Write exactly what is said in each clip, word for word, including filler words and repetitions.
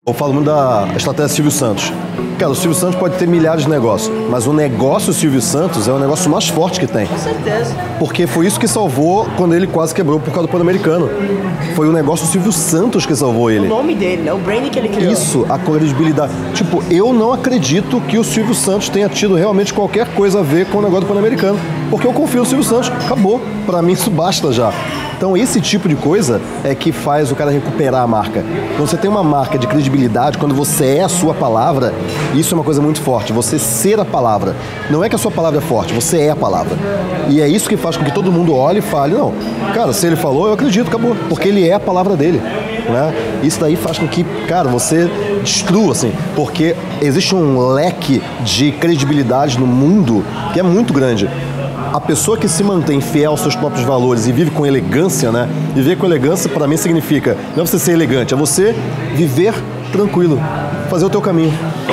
Eu falo muito da estratégia Silvio Santos. Cara, o Silvio Santos pode ter milhares de negócios, mas o negócio Silvio Santos é o negócio mais forte que tem. Com certeza. Porque foi isso que salvou quando ele quase quebrou por causa do Pan-Americano. Foi o negócio Silvio Santos que salvou ele. O nome dele, né? O branding que ele criou. Isso, a credibilidade. Tipo, eu não acredito que o Silvio Santos tenha tido realmente qualquer coisa a ver com o negócio do Pan-Americano. Porque eu confio no Silvio Santos. Acabou. Pra mim isso basta já. Então esse tipo de coisa é que faz o cara recuperar a marca. Quando você tem uma marca de credibilidade, quando você é a sua palavra, isso é uma coisa muito forte. Você ser a palavra. Não é que a sua palavra é forte, você é a palavra. E é isso que faz com que todo mundo olhe e fale, não, cara, se ele falou, eu acredito, acabou. Porque ele é a palavra dele. Né? Isso daí faz com que, cara, você destrua, assim. Porque existe um leque de credibilidade no mundo que é muito grande. A pessoa que se mantém fiel aos seus próprios valores e vive com elegância, né? Viver com elegância, para mim, significa não é você ser elegante, é você viver tranquilo, fazer o teu caminho.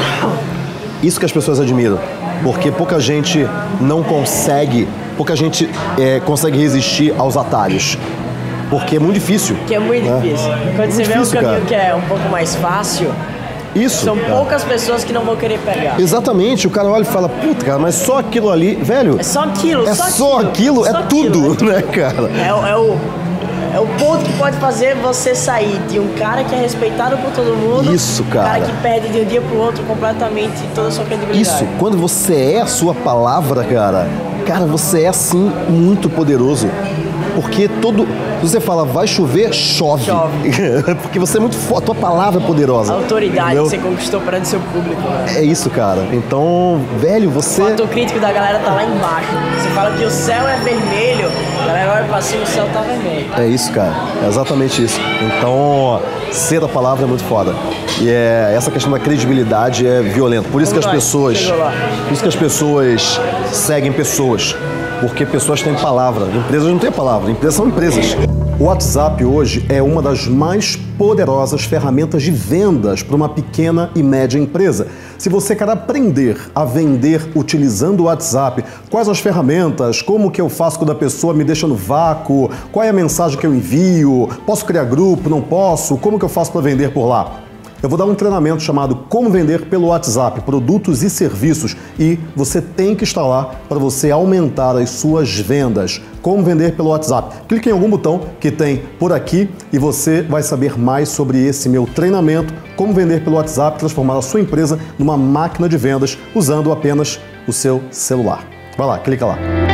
Isso que as pessoas admiram, porque pouca gente não consegue, pouca gente é, consegue resistir aos atalhos, porque é muito difícil. Que é muito né? difícil. Quando muito você difícil, vê um caminho cara. que é um pouco mais fácil, Isso, são cara. poucas pessoas que não vão querer pegar. Exatamente, o cara olha e fala, puta, cara, mas só aquilo ali, velho. É só aquilo, É só, só aquilo, só é aquilo, tudo, é tudo. né, cara? É, o- é o, é o ponto que pode fazer você sair de um cara que é respeitado por todo mundo. Isso, um cara. cara que perde de um dia pro outro completamente toda a sua credibilidade. Isso, quando você é a sua palavra, cara, cara, você é assim muito poderoso. Porque todo. Se você fala, vai chover, chove. Chove. Porque você é muito forte, a tua palavra é poderosa. A autoridade entendeu? que você conquistou perante o seu público, né? É isso, cara. Então, velho, você. O fator crítico da galera tá lá embaixo. Você fala que o céu é vermelho, a galera olha pra cima e o céu tá vermelho. É isso, cara. É exatamente isso. Então, ser a palavra é muito foda. E é, essa questão da credibilidade é violenta. Por isso que as Vamos lá, pessoas. chegou lá. Por isso que as pessoas seguem pessoas. Porque pessoas têm palavra. Empresas não têm palavra. Empresas são empresas. O WhatsApp hoje é uma das mais poderosas ferramentas de vendas para uma pequena e média empresa. Se você quer aprender a vender utilizando o WhatsApp, quais as ferramentas, como que eu faço quando a pessoa me deixa no vácuo, qual é a mensagem que eu envio, posso criar grupo, não posso, como que eu faço para vender por lá? Eu vou dar um treinamento chamado Como Vender pelo WhatsApp, produtos e serviços, e você tem que estar lá para você aumentar as suas vendas. Como Vender pelo WhatsApp. Clique em algum botão que tem por aqui e você vai saber mais sobre esse meu treinamento, Como Vender pelo WhatsApp, transformar a sua empresa numa máquina de vendas usando apenas o seu celular. Vai lá, clica lá.